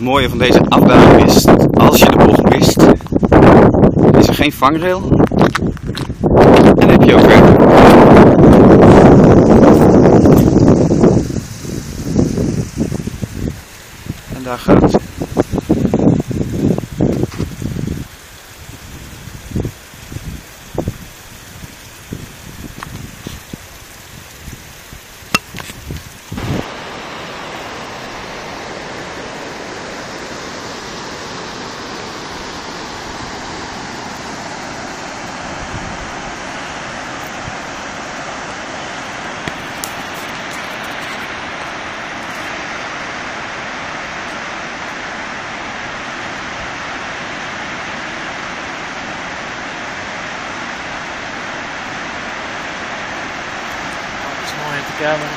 mooie van deze afdaling is dat als je de bocht mist, is er geen vangrail. En heb je ook weer. En daar gaat het. Mooi uit de camera.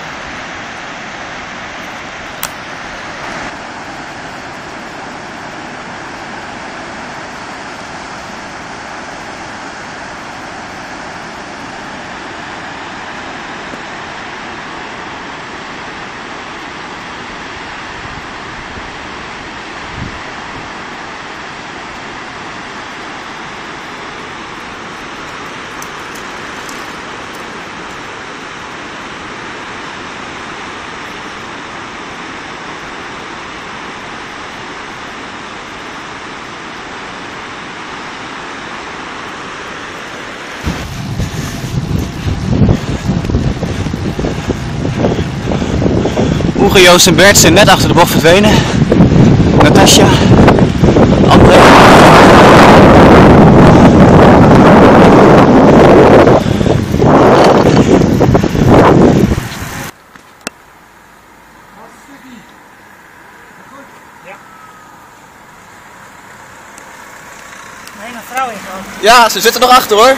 Oege, Joost en Bert zijn net achter de bocht verdwenen. Natasja, André. Een vrouw ingehaald. Ja, ze zitten nog achter hoor.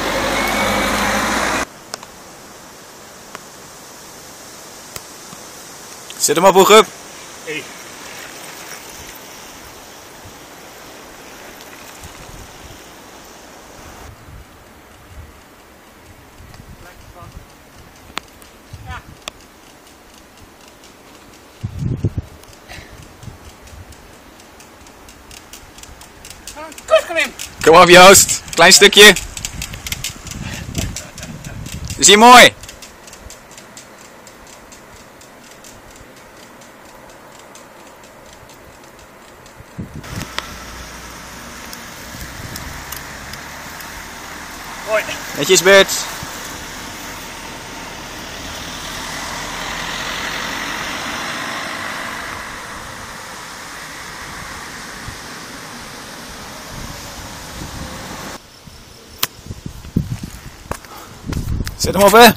Zet hem op, Oege. Hey. Ja. Kom in. Kom op Joost, klein stukje. Is hier mooi? Mooi. Netjes Bert. Zet hem op hè.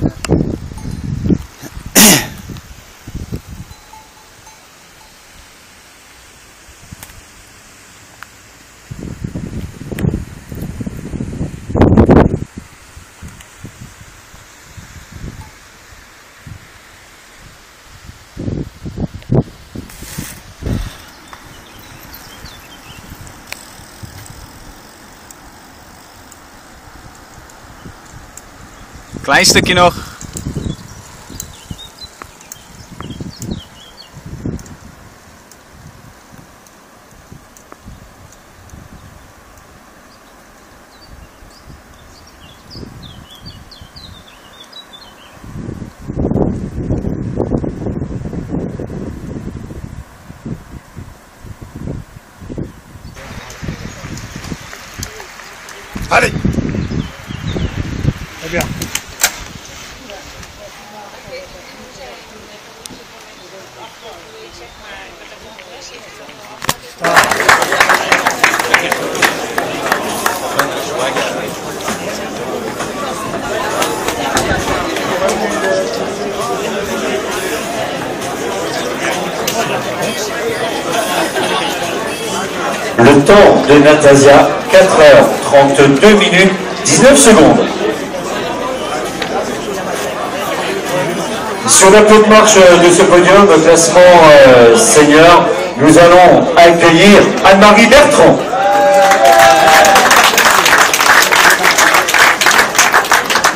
Klein stukje nog. Allez. Très bien. Le temps de Natasja, 4h32 minutes 19 secondes. Sur la petite marche de ce podium, classement senior, nous allons accueillir Anne-Marie Bertrand.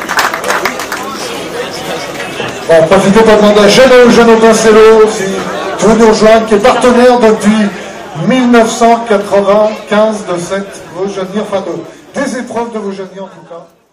Bon, profitez pour demander à Jeannot Pincello aussi. qui veut nous rejoindre, qui est partenaire depuis 1995 de cette Vaujanière, enfin des épreuves de Vaujanière en tout cas.